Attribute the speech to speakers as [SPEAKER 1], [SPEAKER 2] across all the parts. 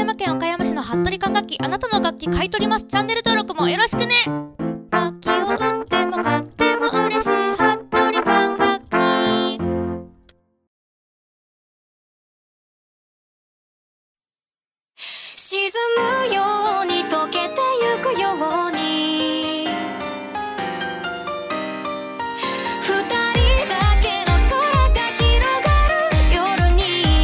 [SPEAKER 1] 山県岡山市の服部管楽器、あなたの楽器買い取ります。チャンネル登録もよろしくね。楽器を売っても買っても嬉しい服部管楽器。
[SPEAKER 2] 沈むように溶けてゆくように二人だけの空が広がる夜に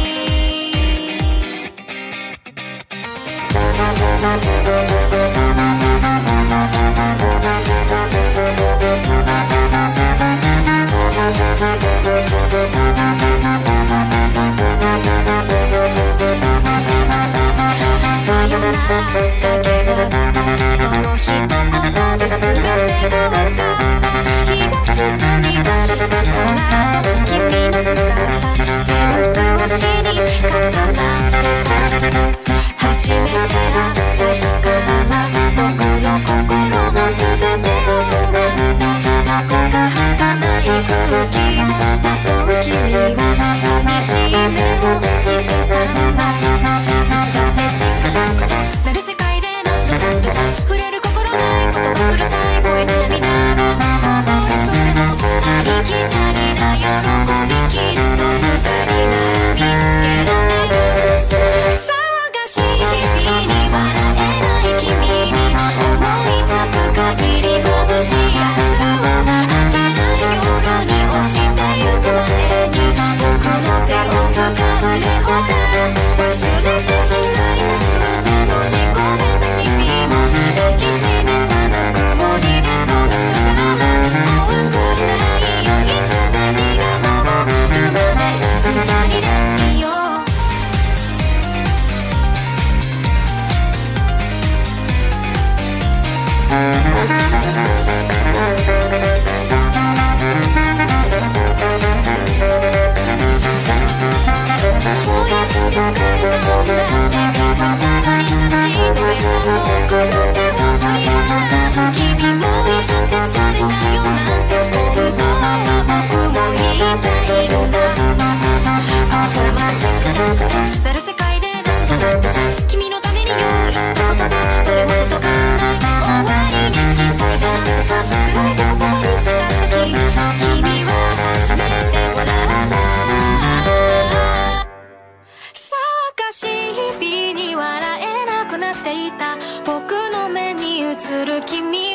[SPEAKER 2] さよならだけはその一言で全てが終わった。日が沈み出した空と君の姿、手を少しに重なってた。初めて会った日から僕の心の全てを奪った。どこか儚い空気をまとう君は寂しい目をしてたんだ。いつだって近くなる世界で何度だってさ、触れる心ないことうるさい声に涙が溺れそうでもありきたりな喜び、きっと二人なら見つけられる。騒がしい日々に笑えない君に思いつく限り眩しい明日を明けない夜に落ちてゆく前に僕の手を掴んでほら、忘れてしまいたくて閉じ込めた日々も抱きしめたぬくもりで飛ばすから怖くないよ、いつか日が昇るまで二人でいよう。そうやって疲れた僕だってがむしゃらに差し伸べた僕の手を振り払う。君もいたって疲れたよなんて本当は僕も言いたいんだ。アホロマンチックなる世界で何度だってさ、君のために用意した言葉どれも届かない終わりにしたいなんてさ、全て言葉にした時君は初めて笑った。騒がしい日々に笑えなくなっていた僕の目に映る君